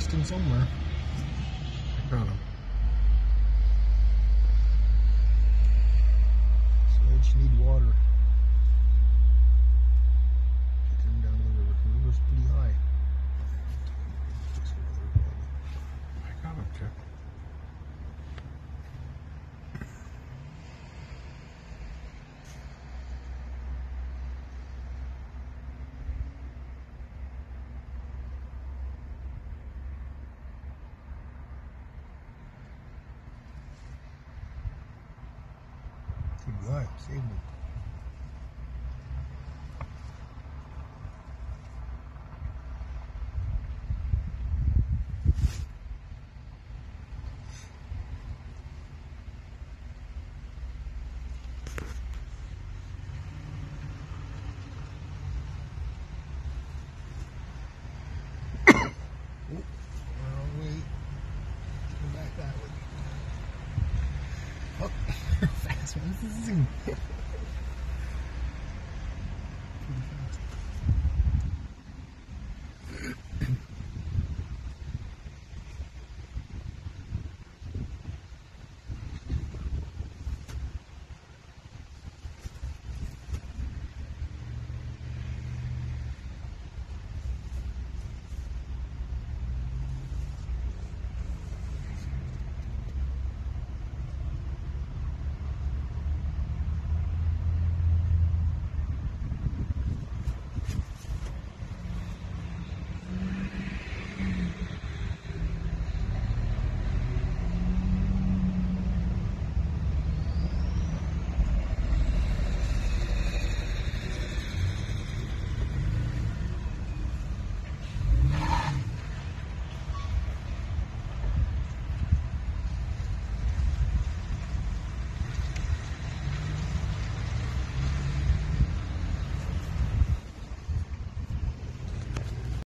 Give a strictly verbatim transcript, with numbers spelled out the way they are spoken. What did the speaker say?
nesting somewhere. I found him. So I just need water. Get him down to the river. The river's pretty high. I got him, Chip. Good guy, saved me. Oh, wrong way. Come back that way. Oh, fast one.